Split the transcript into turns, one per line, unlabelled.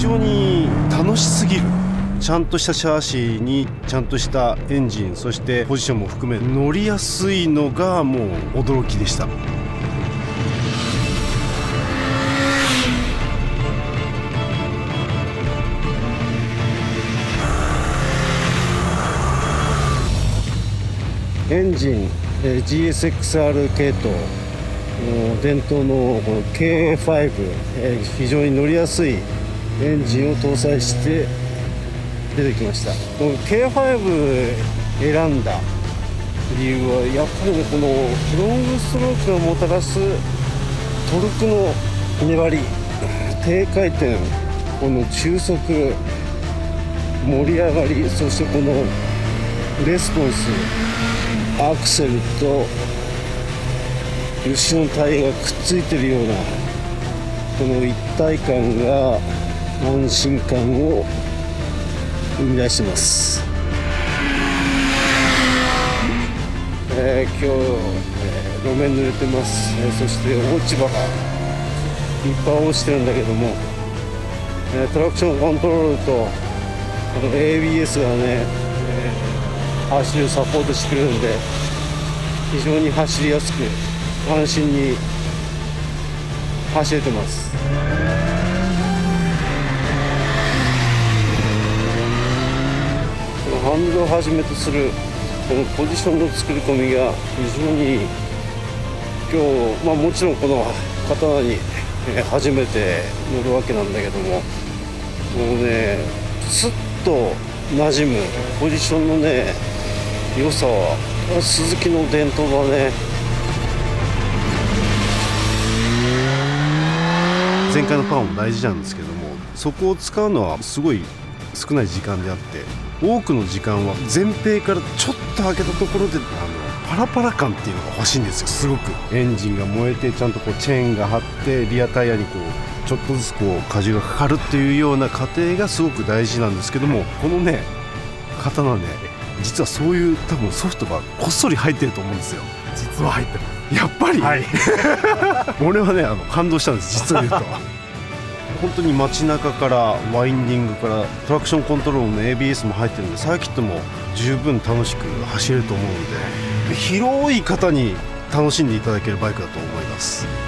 常に楽しすぎる。ちゃんとしたシャーシーにちゃんとしたエンジン、そしてポジションも含め乗りやすいのがもう驚きでした。エンジン、GSXR 系統、伝統のこの K5、非常に乗りやすいエンジンを搭載して出てきました。この K5 選んだ理由はやっぱりね、このロングストロークがもたらすトルクの粘り、低回転、この中速、盛り上がり、そしてこのレスポンス、アクセルと後ろのタイヤがくっついてるようなこの一体感が安心感を生み出してます。今日、路面濡れてます。そして落ち葉がいっぱい落ちてるんだけども、トラクションコントロールとこの ABS がね、走りをサポートしてくれるんで、非常に走りやすく安心に走れてます。このハンドルをはじめとするこのポジションの作り込みが非常に今日、もちろんこの刀に初めて乗るわけなんだけども、もうね、スッと馴染むポジションのね良さはスズキの伝統だね。前回のパワーも大事なんですけども、そこを使うのはすごい少ない時間であって、多くの時間は前平からちょっと開けたところでパラパラ感っていうのが欲しいんですよ。すごくエンジンが燃えて、ちゃんとこうチェーンが張って、リアタイヤにこうちょっとずつこう荷重がかかるっていうような過程がすごく大事なんですけども、このね刀ね、実はそういう多分ソフトがこっそり入ってると思うんですよ。
実は入ってます。
やっぱり、はい、俺はね感動したんです、実を言うと。本当に街中からワインディングからトラクションコントロールの ABS も入ってるんで、サーキットも十分楽しく走れると思うので、広い方に楽しんでいただけるバイクだと思います。